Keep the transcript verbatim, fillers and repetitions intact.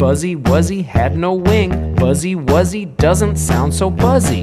Buzzy Wuzzy had no wing. Buzzy Wuzzy doesn't sound so buzzy.